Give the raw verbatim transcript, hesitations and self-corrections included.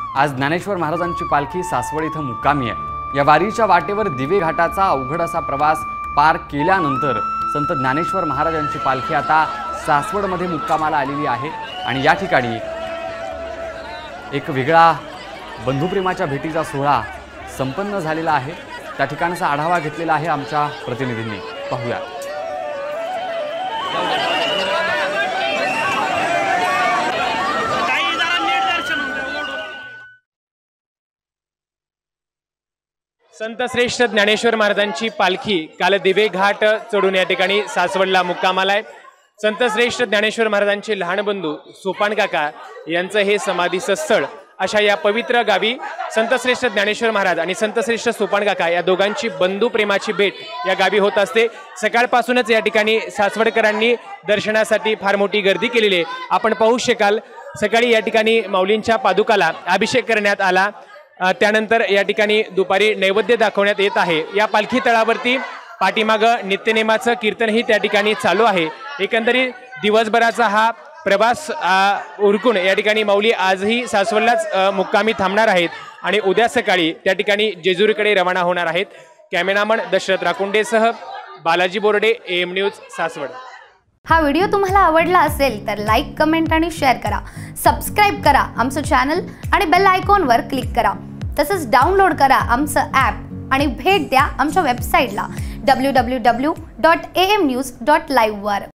आज ज्ञानेश्वर महाराजांची पालखी सासवड इथं मुक्कामी आहे। या वारीच्या वाटेवर दिवे घाटाचा अवघड असा प्रवास पार केल्यानंतर संत ज्ञानेश्वर महाराजांची पालखी आता सासवडमध्ये मुक्कामाला आलेली आहे आणि या ठिकाणी एक वेगळा बंधुप्रेमाच्या भेटीचा सोहळा संपन्न झालेला आहे। त्या ठिकाणचा आढावा घेतलेला आहे आमच्या प्रतिनिधींनी, पाहूया। संत श्रेष्ठ ज्ञानेश्वर महाराजांची पालखी काल दिवे घाट चढून या ठिकाणी सासवडला मुक्कामाला आहे। संत श्रेष्ठ ज्ञानेश्वर महाराजांचे लहान बंधू सोपान काका यांचं हे समाधीचं स्थळ अशा या पवित्र गावी संत श्रेष्ठ ज्ञानेश्वर महाराज आणि संत श्रेष्ठ सोपान काका या दोघांची बंधू प्रेमाची भेट या गावी होत असते। सकाळपासूनच या ठिकाणी सासवडकरांनी दर्शनासाठी फार मोठी गर्दी केलेली आहे। आपण पाहू शकाल सकाळी या ठिकाणी माऊलींच्या पादुकाला अभिषेक करण्यात आला, त्यानंतर या ठिकाणी दुपारी नैवेद्य दाखवण्यात येत आहे। या पालखी तळावरती पाठीमागं नित्यनेमाचं कीर्तनही त्या ठिकाणी चालू आहे। एकंदरीत दिवसभराचा हा प्रवास उरकून या ठिकाणी माऊली आजही सासवडलाच मुक्कामी थांबणार आहेत आणि उद्या सकाळी त्या ठिकाणी जेजुरीकडे रवाना होणार आहेत। कॅमेरामन दशरथ राकुंडेसह बालाजी बोर्डे, एम न्यूज, सासवड। हा व्हिडिओ तुम्हाला आवडला असेल तर लाईक, कमेंट आणि शेअर करा। सबस्क्राइब करा आमचं चॅनल आणि बेल आयकॉनवर क्लिक करा। तसंच डाउनलोड करा आमचं ॲप आणि भेट द्या आमच्या वेबसाईटला W W W dot A M news dot live वर।